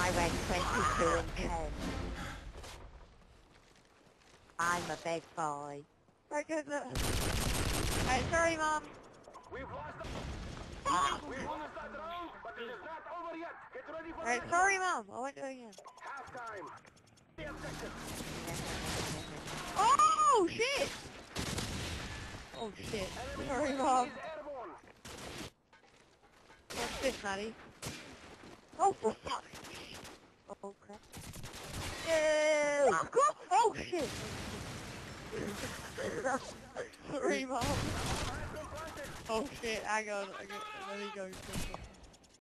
I went 22 and 10. I'm a big boy. My goodness. Hey, sorry, Mom. We've lost the... We've lost that round, but it is not over yet. Get ready for Hey, the sorry, Mom. I won't do it again. half time. The objective. Oh, shit! Oh, shit. Enemy Sorry, UAV Mom. is airborne. What's this, Maddie? Oh, for fuck. Oh, crap. No! Fuck off! Oh, shit! Sorry, Mom. Oh, shit. Hang on. Let me go.